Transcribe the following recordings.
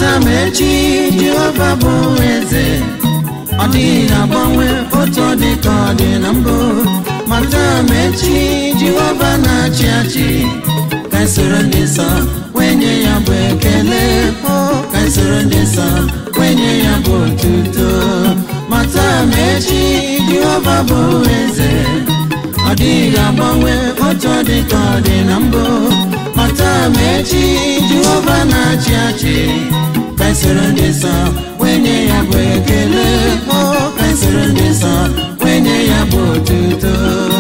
mata mechi Jehova bụ eze ọ dịghị agbanwe otu ọ dị ka ọ dị na mbụ mata mechi Jehova na-achị achị ka soro ndị nsọ wenye ya bụ ekele ka soro ndị nsọ wenye ya bụ otuto mata mechi Jehova bụ eze ọ dịghị agbanwe otu ọ dị ka ọ dị na mbụ mata mechi Jehova na-achị achị ka soro ndị nsọ wenye ya bụ ekele ka soro ndị nsọ wenye ya bụ otuto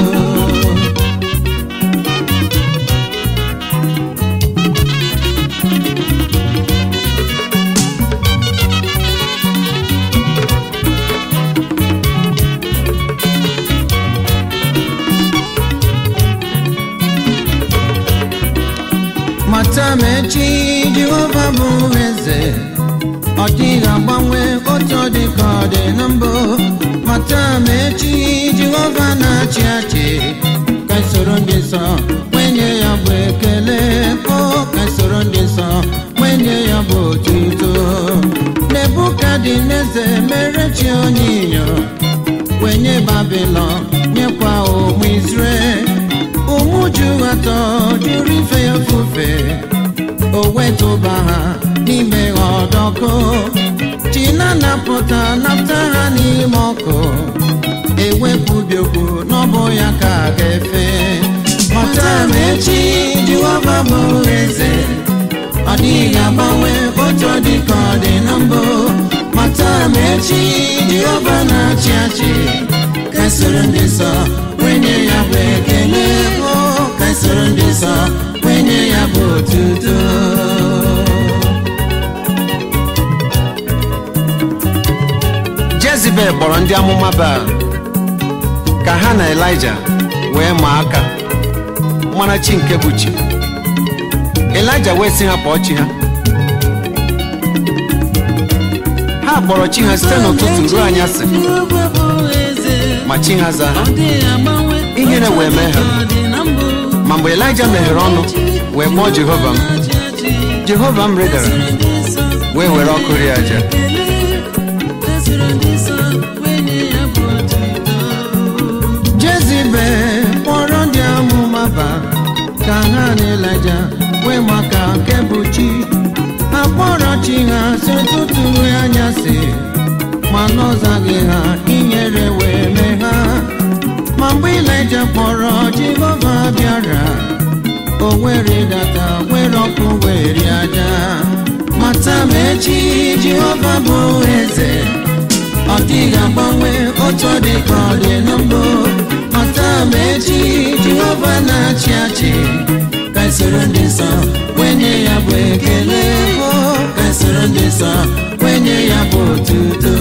mata mechi Jehova bụ eze ọ dịghị agbanwe otu ọ dị ka ọ dị na mbụ mata mechi Jehova na-achị achị ka soro ndị nsọ wenye ya bụ ekele ka soro ndị nsọ wenye ya bụ otuto Nebukadneza mere chi onyinyo wenye Babilọn nyekwa ụmụ Izrel ụmụ Juu atọ jụrụ ife ya ofufe o wetụba ha n'ime ọdọkụ chi na-anapụta napụta ha n'ime ọkụ ewepụbi okwu n'ọbụ ya ka a ga-efe mata mechi Jehova bụ eze ọ dịghị agbanwe otu ọ dị ka ọ dị na mbụ mata mechi Jehova na-achị achị ka soro ndị nsọ wenye ya bụ ekele ka soro ndị nsọ wenye ya bụ otuto Jezebel kpọrọ ndị amụma Baal ka ha na Elijah wee maa aka mara chi nke bụ chi Elijah wee sị ha kpọọ chi ha ha kpọrọ chi ha site n'ụtụtụ ruo anyasị ma chi ha zaa ha ihere wee mee ha ma mgbe Elijah meghere ọnụ wee kpọọ Jehova m rịdara wee were ọkụ rie aja Jezebel kpọrọ ndị amụma Baal ka ha na Elijah wee maka nke bụ chi ha kpọrọ chi ha si ụtụtụ ruo anyasị ma n'ọzaghị ha inyere wee mee ha ma mgbe Elijah kpọrọ Jehova bịara o were data were ọkụ wee rie aja mata mechi Jehova bụ eze ọ dịghị agbanwe otu ọ dị ka ọ dị na mbụ mata mechi Jehova na-achị achị ka soro ndị nsọ wenye ya bụ ekele ka soro ndị nsọ wenye ya bụ otuto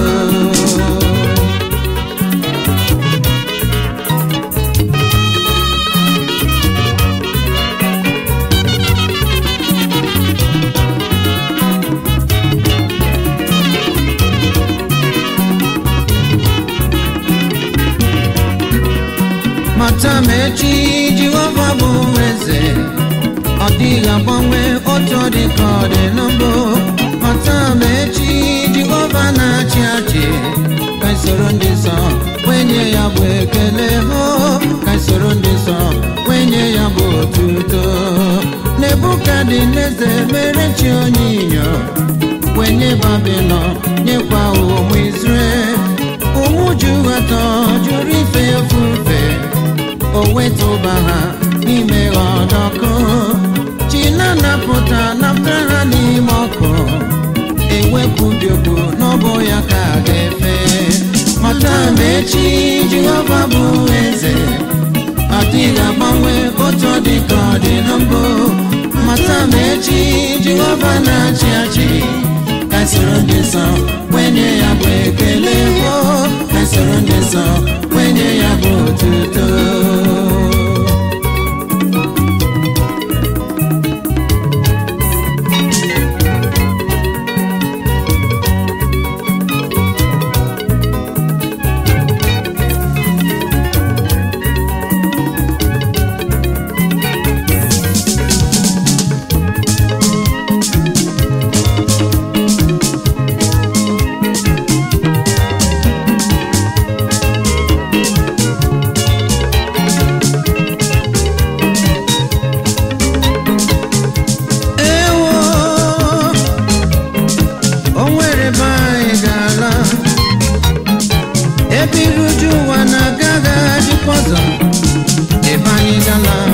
mata mechi Jehova bụ eze ọ dịghị agbanwe otu ọ dị ka ọ dị na mbụ mata mechi Jehova na-achị achị ka soro ndị nsọ wenye ya bụ ekele ka soro ndị nsọ wenye ya bụ otuto Nebukadneza mere chi onyinyo wenye Babilọn nyekwa ụmụ Izrel ụmụ Juu atọ jụrụ ife ya ofufe o wetụba ha n'ime ọdọkụ chi na-anapụta napụta ha n'ime ọkụ ewepụbi okwu n'ọbụ ya ka a ga-efe mata mechi Jehova bụ eze ọ dịghị agbanwe otu ọ dị ka ọ dị na mbụ mata mechi Jehova na-achị achị ka soro ndị nsọ wenye ya bụ ekele ka soro ndị nsọ wenye ya bụ otuto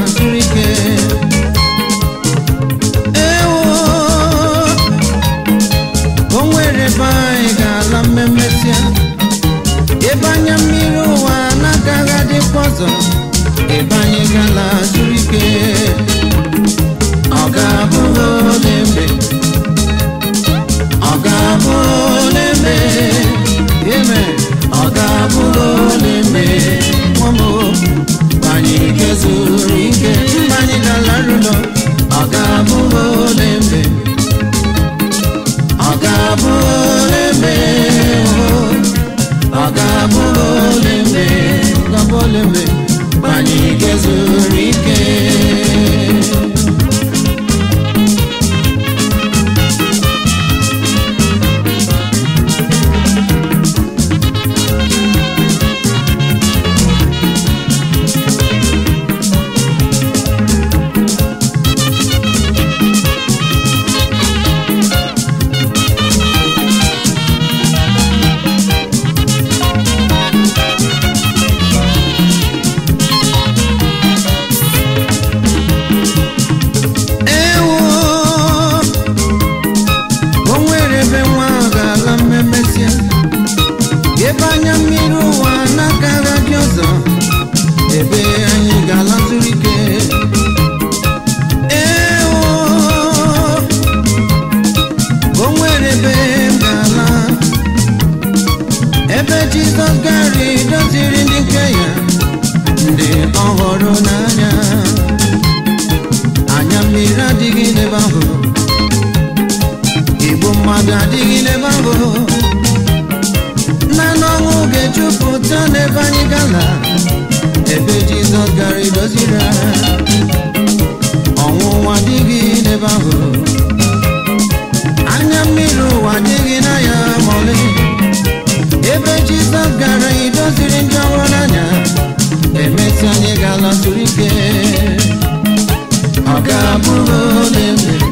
zuru ike. Ewo, o nwere ebe anyị ga-ala mmemesịa, ebe anya mmiri ụwa na-agaghị adịkwa ọzọ, ebe anyị ga-ala zuru ike. Ọ ga-abụ ole mgbe, ọ ga-abụ ole mgbe, amen. Ọ ga-abụ ole mgbe, nwamo, mgbe anyị ga-ezuru ike, mgbe anyị ga-alarụ ụlọ. Ọ ga-abụ ole mgbe, ọ ga-abụ ole mgbe, ọ ga-abụ ole mgbe, ọ ga-abụ ole mgbe, mgbe anyị ga-ezuru ike. Ebe anya mmiri ụwa na-agaghị adị ọzọ, ebe anyị ga-ala zuru ike. O nwere ebe m ga-ala, ebe Jizọs gara doziri ndị nke ya, ndị ọ hụrụ n'anya. Anya mmiri adịghị n'ebe ahụ, igbu mmadụ adịghị n'ebe ahụ, naanị ọnwụ ga-ejupụta n'ebe anyị gala, ebe Jizọs gara idoziri ha. Ọnwụnwa adịghị n'ebe ahụ, anya mmiri ụwa adịghị na ya ma ọlị, ebe Jizọs gara idoziri ndị ọhụrụ n'anya, emesịa anyị gala zuru ike. Ọ ga-abụ ole mgbe,